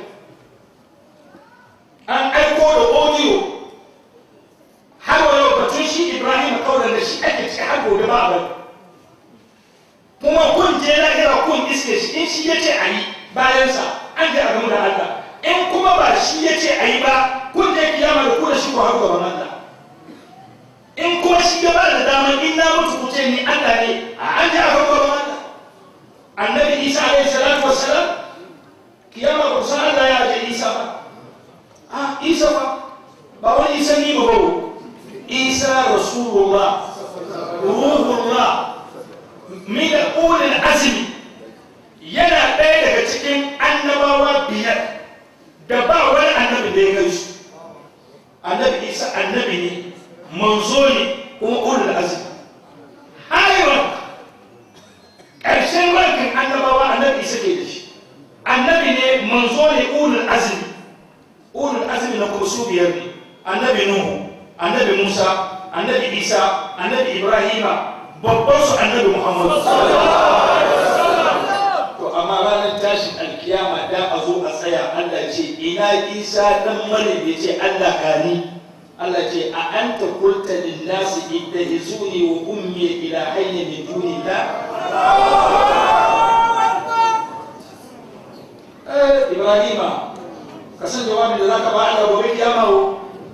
An aiko da audio har wani batun shi Ibrahim kauran da shi ake ci har gobe ba a bari. Kuma kun je lahira kun iske shi in shi ya ce a yi bayansa an je a gamu da Allah. In kuma ba shi ya ce a yi ba kun je kiyama da ku da shi ko har gaban Allah. In kuma shi ya ba da daman in na mutu ku ce ni Allah ne a an je a gamu gaban Allah. Annabi Isa alaihi salatu wassalam kiyama ba ku san Allah ya je Isa ba. Ah, Isa ba ba wani Isa ni ba ba. Isa Rasulullah Ruhullah min ulil azmi yana ɗaya daga cikin annabawa biyar da ba wani annabi da ya kai su. Annabi Isa annabi ne manzo ne kuma ulil azmi. Haiwan ƙarshen rankin annabawa annabi Isa ke da shi. Annabi ne manzo ne ulil azmi. Ulil azmi na kuma su biyar ne. Annabi Nuhu, annabi Musa, annabi Isa, annabi Ibrahima, babban su annabi Muhammad. To amma ranar tashin alkiyama da a zo a tsaya Allah ce ina Isa dan Maryam ya ce Allah kani. Allah ce a anta qulta lin nasi ittahizuni wa ummi ilahaini min dunillah. Eh Ibrahima ka san jawabin da zaka ba Allah gobe kiyama wo.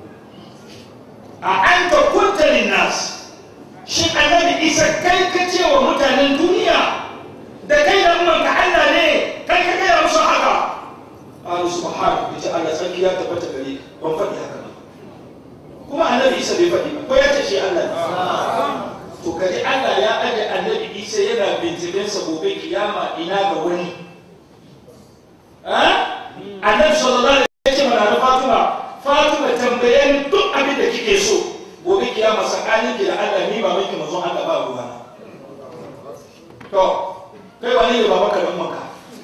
A anta qulta lin nasi shi annabi Isa kai ka ce wa mutanen duniya da kai da umman ka Allah ne kai ka gaya musu haka. Allah subhanahu wa ta'ala sarki ya tabbata gare ka ban faɗi haka ba. Kuma annabi Isa bai faɗi ba ko ya ce shi Allah ne. To kaji Allah ya aje annabi Isa yana binciken sa gobe kiyama ina ga wani. Ha? Annabi sallallahu alaihi wasallam ya ce mana Fatima Fatima tambaye ni duk abin da kike so. Gobe kiyama tsakanin ki da Allah ni ba miki manzon Allah ba ruwa. To kai wani ne babanka dan maka.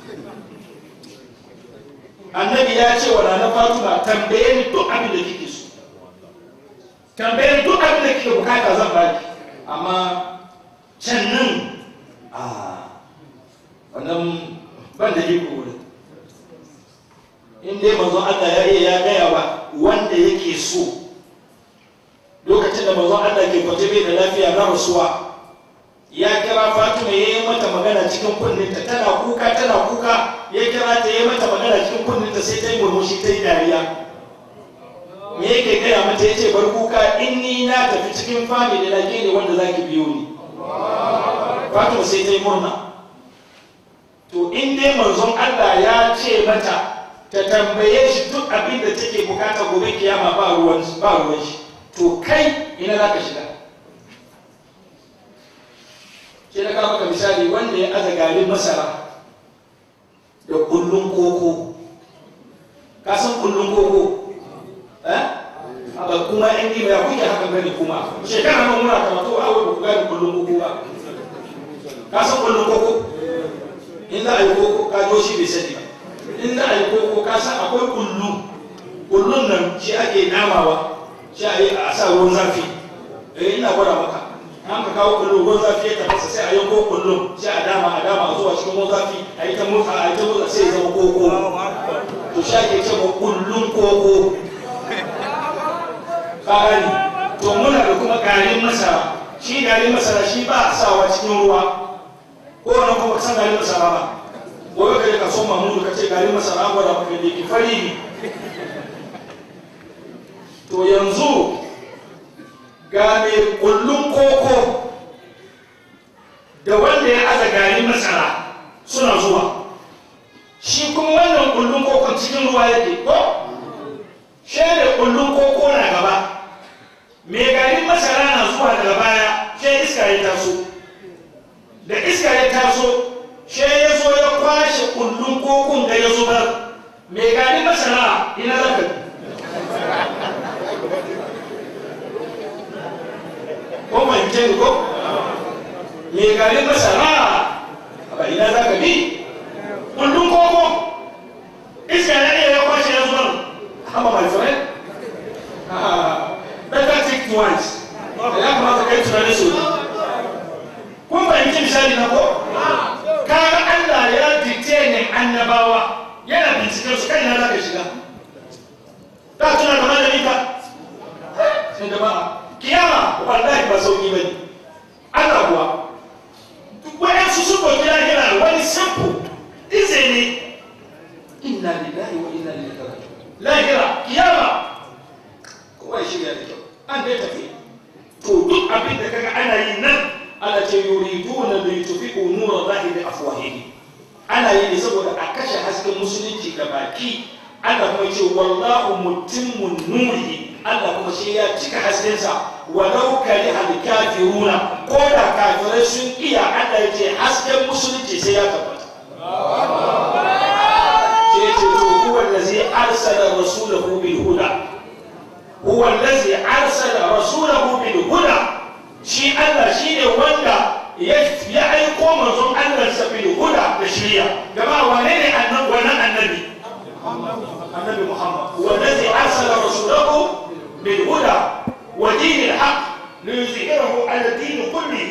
Annabi ya ce wa Nana Fatima tambaye ni duk abin da kike so. Tambaye ni duk abin da kike bukata zan baki. Amma can nan a wannan ban da iko wurin. In dai manzon Allah ya iya ya gaya wa wanda yake so. Lokacin da manzon Allah ke kwace bai da lafiya na rasuwa ya kira Fatima ya yi mata magana cikin kunninta tana kuka tana kuka ya kira ta ya yi mata magana cikin kunninta sai ta yi murmushi ta yi dariya. Me yake gaya mata ya ce bar kuka in ni na tafi cikin family na ke ne wanda za ki biyo ni. Fatima sai ta yi murna. To in dai manzon Allah ya ce mata ta tambaye shi duk abin da take bukata gobe kiyama ba ruwan ba ruwan shi. To kai ina za ka shiga. Sai na kawo maka misali wanda ya aza garin masara da kullun koko. Ka san kullun koko? Eh? Aba kuma in yi ya kuke haka gani kuma. Shekara nan muna karatu a wai ku gani kullun koko ba. Ka san kullun koko? In za a yi koko ka jo shi bai sani ba. In za a yi koko ka san akwai kullu. Kullun nan shi ake namawa. Shi a yi a sa ruwan zafi. Eh ina gwada maka. An ka kawo kullum ruwan zafi ya tafasa sai a yanko kullum sai a dama a dama zuwa cikin ruwan zafi a yi ta motsa a yi ta motsa sai ya zama koko. To shi ake cewa kullum koko. ƙari to muna da kuma garin masara shi garin masara shi ba a sawa cikin ruwa ko wani kuma san garin masara ba gobe ka je ka so mamudu ka ce garin masara gwada maka da ke fari ne to yanzu ga mai kullun koko da wanda ya aza garin masara suna zuwa shi kuma wannan kullun kokon cikin ruwa yake ko shi da kullun koko na gaba mai garin masara na zuwa daga baya shi iska ya taso da iska ya taso shi ya zo ya kwashe kullun kokon da ya zubar mai garin masara ina zaka ko mai ce ko mai garin masara ba ina zaka bi kullun koko iska ya iya ya kwashe ya zubar amma my friend ah better think twice ya kamata kai tunani su kun fahimci misali na ko kaga Allah ya dicte ne annabawa yana binciken su kai na zaka shiga ka tuna da malami ka sai da ba kiyama wallahi ba sauki bane Allah kuwa wayan su su ko kira kira wani simple izini inna lillahi wa inna ilaihi raji'un lahira kiyama kowa ya shirya da kyau an dai tafi to duk abin da kaga ana yi nan ala ce yuriduna li yutfi'u nura Allahi bi afwahihim ana yi ne saboda a kashe hasken musulunci da baki Allah kuma ce wallahu mutimmun nurihi Allah kuma shi ya cika haskensa walau kariha al-kafiruna ko da kafirai sun iya Allah ya ce hasken musulunci sai ya tabbata sai ce to huwa allazi arsala rasulahu bil huda huwa allazi arsala rasulahu bil huda shi Allah shine wanda ya aiko manzon Allah sa bil huda da shari'a gaba wane ne annabi wannan annabi النبي محمد هو الذي أرسل رسوله بالهدى ودين الحق ليظهره على الدين كله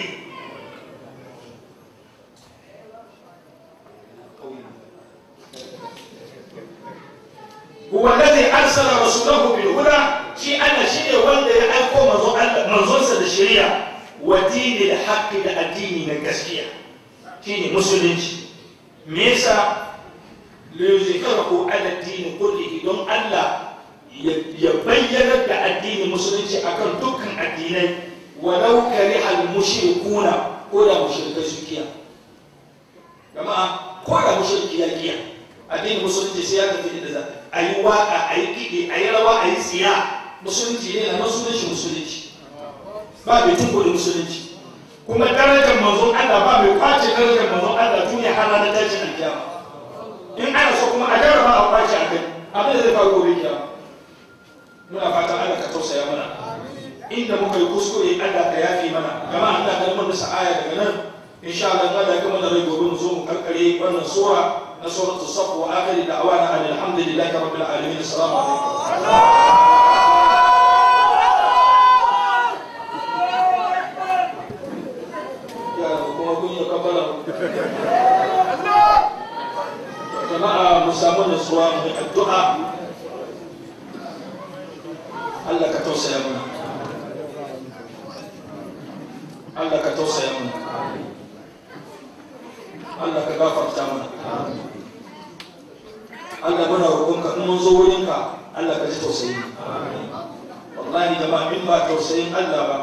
هو الذي أرسل رسوله بالهدى شيء أنا شيء وند يأكل منظور الشريعة ودين الحق للدين الكسكية شيء مسلم ميسا liyuzhirahu ala ad-din kullihi don Allah ya bayyana da addinin musulunci akan dukkan addinai walau kariha al-mushrikuna ko da mushrikai su kiya jama'a ko da mushriki ya kiya addinin musulunci sai ya tafi da za ayi waka ayi kidi ayi rawa ayi tsiya musulunci ne na musulunci musulunci ba bai tunko da musulunci kuma darajar manzon Allah ba bai kwace darajar manzon Allah duniya har ranar tashin alkiyama in ana so kuma a jarraba a kwace a kai abin da zai faru gobe kiyama muna fatan Allah ka tausaya mana inda muka yi kuskure Allah ka yafi mana gama Allah ka mun da aya daga nan insha Allah Allah ya kuma da rai gobe mu zo mu karkare wannan sura na suratul saf wa akhir da'wana alhamdulillahi rabbil alamin assalamu alaikum ya kuma kun yi kabbala jama'a mu samu nutsuwa mu addu'a Allah ka tausaya mana Allah ka tausaya mana Allah ka gafarta mana Allah muna roƙonka in mun zo wurinka Allah ka ji tausayi wallahi jama'a in ba tausayin Allah ba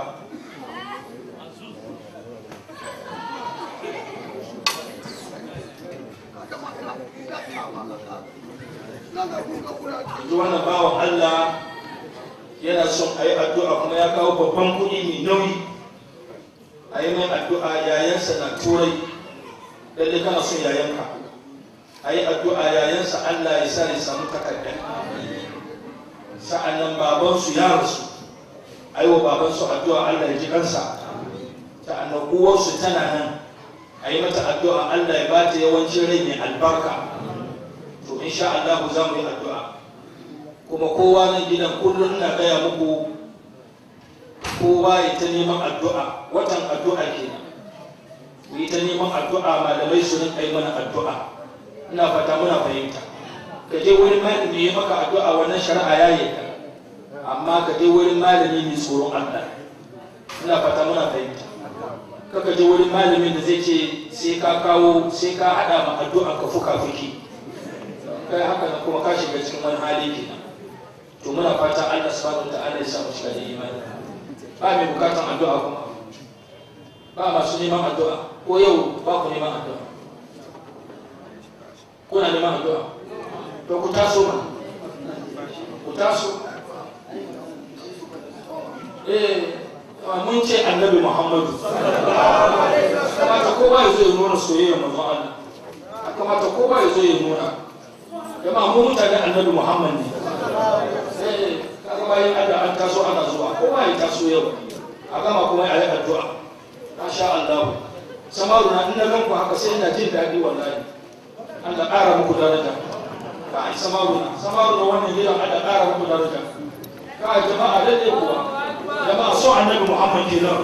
yanzu wannan bawan Allah yana son a yi addu'a kuma ya kawo babban kuɗi mai nauyi a yi mai addu'a yayansa na turai lalle kana son yayanka a yi addu'a yayansa Allah ya sa ya samu takardar sa'an nan babansu ya rasu a yi wa babansu addu'a Allah ya ji kansa sa'an nan uwarsu tana nan a yi mata addu'a Allah ya ba ta yawancin rai mai albarka to insha Allah za mu yi addu'a kuma kowa nan gidan kullum na gaya muku kowa ya ta neman addu'a watan addu'a kenan ku yi ta neman addu'a malamai su rinka yi mana addu'a ina fata muna fahimta ka je wani malami ya maka addu'a wannan shari'a ya yi amma ka je wurin malami mai tsoron Allah. Ina fata muna fahimta. Kaka je wurin malamin da zai ce sai ka kawo sai ka hada ma addu'a ka fuka fuki. Kai haka na kuma ka shiga cikin wani hali kenan. To muna fata Allah subhanahu wataala ya sa mu shiga da imani. Ba mai bukatan addu'a kuma. Ba masu neman addu'a ko yau ba ku neman addu'a. Kuna neman addu'a. To ku taso ma. Ku taso. Eh mun ce annabi Muhammadu kamata kowa ya zo ya nuna soyayya manzon Allah, kamata kowa ya zo ya nuna jama'a mu mutane annabi Muhammad ne. Eh kaga bayan Allah an taso ana zuwa kowa ya taso yau a gama kuma ya yi addu'a masha Allah. Samaruna in na ganku haka sai ina jin daɗi wallahi. Allah ƙara muku daraja. Ka ai samaruna samaruna wannan gidan Allah ƙara muku daraja. Ka jama'a dade kuwa jama'a so annabi Muhammad ke nan.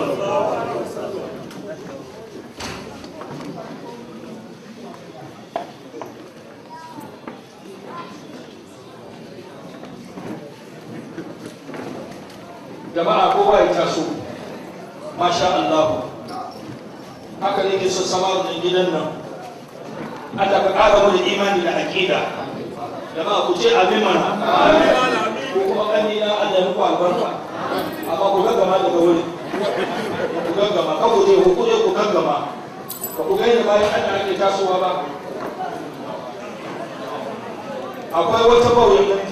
Jama'a kowa ya taso masha Allah. Haka ne ke so samarin gidan nan Allah ka ƙara mu da imani da aqida. Jama'a ku ce amin mana. Ko kuma kanina Allah ya muku albarka. Amma ku gaggama daga wuri, ku gaggama, ka ku je ku kuje ku gaggama, ba ku gani bayan Allah ake tasowa ba. Akwai wata bauyin yanki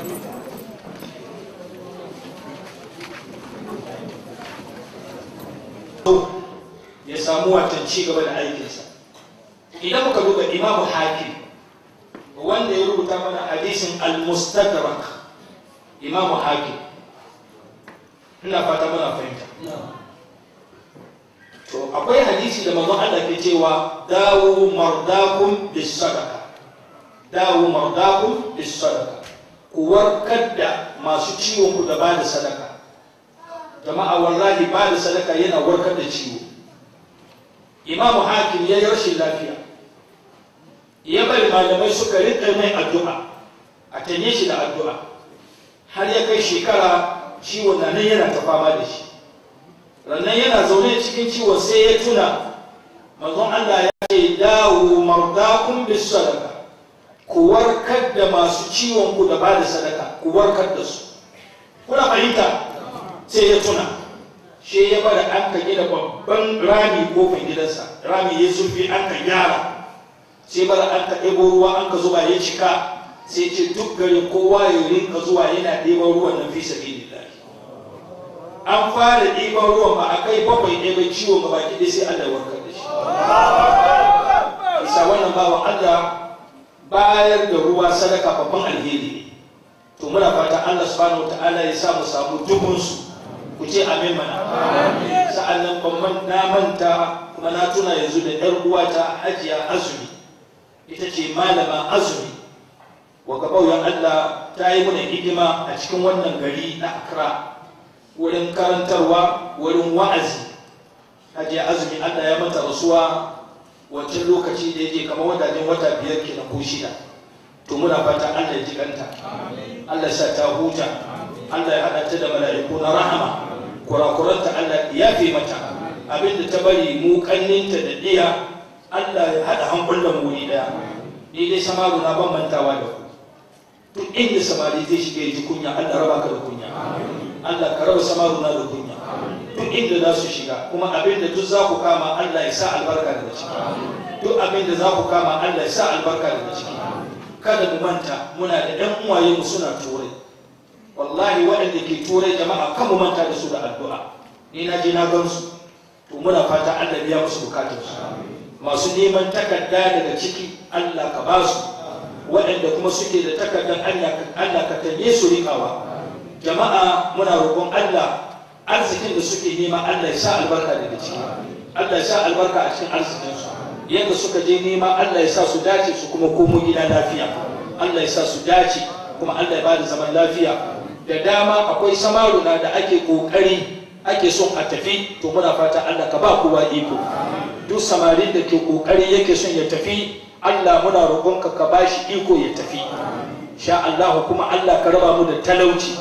ya samu watan ci gaba da aikinsa. Idan muka duba Imamu Hakim wanda ya rubuta mana hadisin al-Mustadrak, Imamu Hakim, ina fata muna fahimta. To akwai hadisi da manzon Allah ke cewa dawu mardakum bis sadaqa, dawu mardakum bis sadaqa, ku warkar da masu ciwon ku da ba da sadaka. Jama'a wallahi ba da sadaka yana warkar da ciwo. Imamu Hakim ya yi rashin lafiya, ya bari malamai suka rinka mai addu'a, a tanye shi da addu'a har ya kai shekara ciwon na nan yana ta fama da shi. Rannan yana zaune cikin ciwon sai ya tuna manzon Allah ya ce dawu mardakum bis sadaqa, ku warkar da masu ciwon ku da ba da sadaka, ku warkar da su. Kuna fahimta? Sai ya tuna shi ya bada an ka gina babban rami kofin gidansa, rami ya zurfi an ka gyara, sai bada an ka ɗebo ruwa an ka zuba ya cika, sai ce duk garin kowa ya rinka zuwa yana ɗeban ruwan nan fi sabilillah. An fara ɗiban ruwan ba a kai bakwai ɗaya ciwon gaba ki sai Allah ya warkar da shi. Isa wannan bawan Allah bayar da ruwa sadaka babban alheri ne. To muna fata Allah subhanahu wataala ya sa mu samu dubun su. Ku ce amin mana. Sa'annan ban na manta kuma na tuna yanzu da ƴar uwata Hajiya Azumi, ita ce malama Azumi, wa gabauyan Allah ta yi mana hidima a cikin wannan gari na Accra, wurin karantarwa, wurin wa'azi. Hajiya Azumi Allah ya mata rasuwa wancan lokaci da yake kamar wadannan wata biyar kenan ko shida. To muna fata Allah ya ji kanta, Allah ya sa ta huta, Allah ya hada ta da mala'iku na rahama, kurakuranta Allah ya fi mata, abinda ta bari mu kanninta da diya Allah ya hada hankulan mu ni daya. Ni dai samaru na ban mantawa da ku, duk inda samari zai shiga ya ji kunya Allah raba ka da kunya, Allah ka raba samaru na da kunya duk inda za su shiga. Kuma abinda duk za ku kama Allah ya sa albarka daga ciki, duk abinda za ku kama Allah ya sa albarka daga ciki. Kada mu manta muna da ɗan uwaye mu suna turai, wallahi waɗanda ke turai jama'a kan mu manta da su da addu'a. Ni na je na gan su, to muna fata Allah biya musu bukatun su. Masu neman takarda daga ciki Allah ka ba su, waɗanda kuma suke da takardar Allah ka tanye su riƙawa. Jama'a muna roƙon Allah arzikin da suke nema Allah ya sa albarka daga ciki, Allah ya sa albarka a cikin arzikin su. Yadda suka je nema Allah ya sa su dace su kuma komo gida lafiya, Allah ya sa su dace kuma Allah ya bada zaman lafiya. Da dama akwai samaruna da ake kokari ake son a tafi, to muna fata Allah ka ba kowa iko. Duk samarin da ke kokari yake son ya tafi, Allah muna roƙonka ka bashi iko ya tafi. Sha Allah kuma Allah ka raba mu da talauci,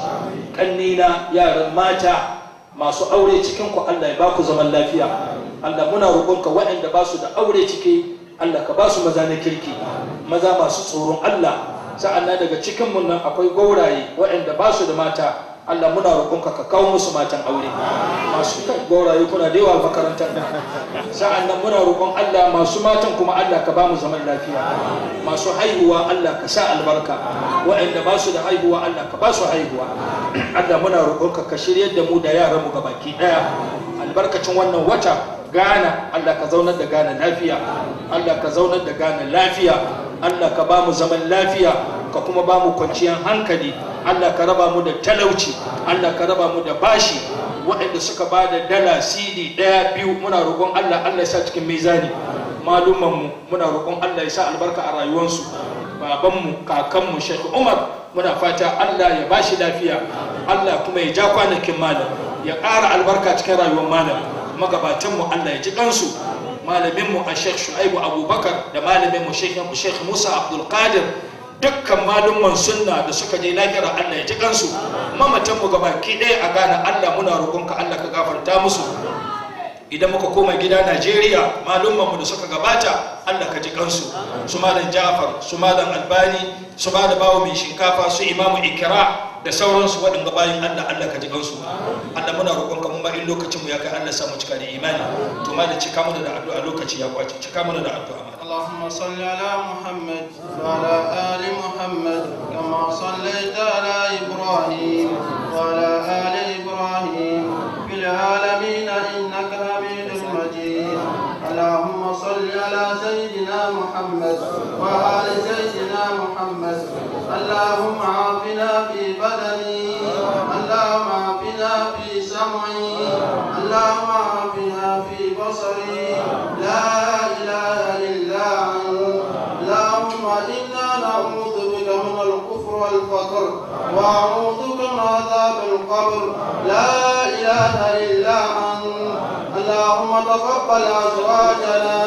kannina yaran mata masu aure cikin ku Allah ya ba ku zaman lafiya. Allah muna roƙonka waɗanda ba su da aure ciki Allah ka ba su maza na kirki, maza masu tsoron Allah. Sa'annan daga cikin mun nan akwai gauraye waɗanda ba su da mata, Allah muna roƙonka ka kawo musu matan aure. Masu kan gauraye kuna da yawa makarantar nan. Sa'annan muna roƙon Allah masu matan kuma Allah ka ba mu zaman lafiya. Masu haihuwa Allah ka sa albarka, waɗanda ba su da haihuwa Allah ka ba su haihuwa. Allah muna roƙonka ka shiryar da mu da yaran mu gabaki ɗaya. Albarkacin wannan wata Ghana, Allah ka zaunar da Ghana lafiya, Allah ka zaunar da Ghana lafiya, Allah ka ba mu zaman lafiya, ka kuma ba mu kwanciyar hankali, Allah ka raba mu da talauci, Allah ka raba mu da bashi. Waɗanda suka ba da dala sidi ɗaya biyu muna roƙon Allah, Allah ya sa cikin mizani. Malumanmu muna roƙon Allah ya sa albarka a rayuwarsu. Babanmu, kakanmu, Sheikh Umar muna fata Allah ya bashi lafiya, Allah kuma ya ja kwanakin malam, ya ƙara albarka cikin rayuwar malam. Magabatanmu Allah ya ji kansu, malaminmu a Sheikh Shu'aibu Abubakar da malaminmu Sheikh Musa Abdul Qadir, dukkan malumman sunna da suka je lahira Allah ya ji kansu. Mamatanmu gabaki ɗaya a Ghana Allah muna roƙonka Allah ka gafarta musu. Idan muka koma gida Najeriya, malummanmu da suka gabata Allah ka ji kansu, su malam Ja'far, su malam Albani, su malam Bawo mai shinkafa, su Imamu Ikra da sauransu waɗanda bayan Allah Allah ka ji kansu. Allah muna roƙonka mun ba in lokacin mu ya kai Allah samu cika da imani. To ma da cika mana da addu'a lokaci ya kwace, cika mana da addu'a. اللهم صل على محمد وعلى آل محمد كما صليت على إبراهيم وعلى آل إبراهيم في العالمين إنك حميد مجيد. اللهم صل على سيدنا محمد وآل سيدنا محمد. اللهم عافنا في بدني، اللهم عافنا في سمعي، اللهم عافنا في بصري. لا إله إلا أنت. اللهم إنا نعوذ بك من الكفر والفقر، وأعوذ بك من عذاب القبر. لا إله إلا أنت. اللهم تقبل أزواجنا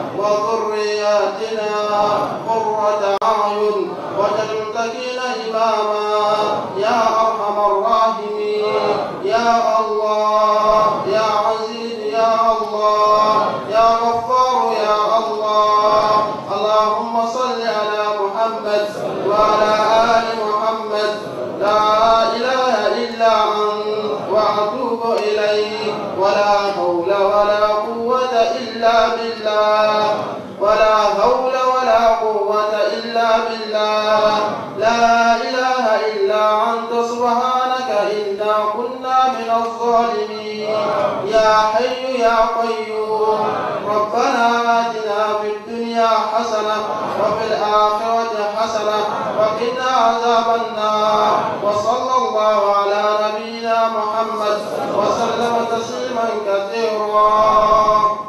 وذرياتنا قرة أعين واجعل المتقين إماما يا أرحم الراحمين. يا الله يا عزيز يا الله يا غفار يا الله. اللهم صل على محمد وعلى آل محمد. لا إله إلا أنت وأتوب إليك. ولا حول ولا قوة إلا بالله، ولا حول ولا قوة إلا بالله. لا إله إلا أنت سبحانك إنا كنا من الظالمين. يا حي يا قيوم ربنا آتنا في الدنيا حسنة وفي الآخرة حسنة وقنا عذاب النار. وصلى الله على نبينا محمد وسلم تسليما كثيرا.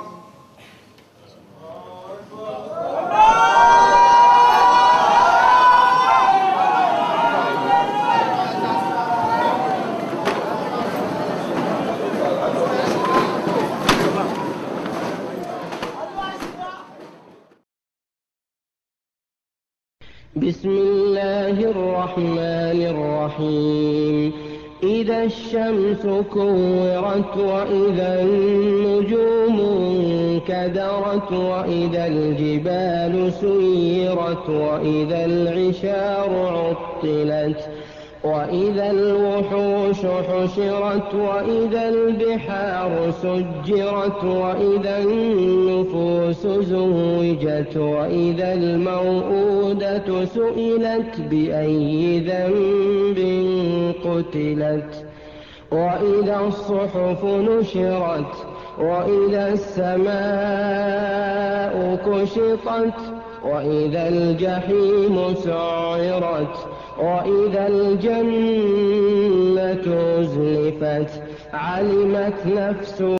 بسم الله الرحمن الرحيم. إذا الشمس كورت وإذا النجوم انكدرت وإذا الجبال سيرت وإذا العشار عطلت وإذا الوحوش حشرت وإذا البحار سجرت وإذا النفوس زوجت وإذا الموءودة سئلت بأي ذنب قتلت وإذا الصحف نشرت وإذا السماء كشطت وإذا الجحيم سعرت وإذا الجنة أزلفت علمت نفس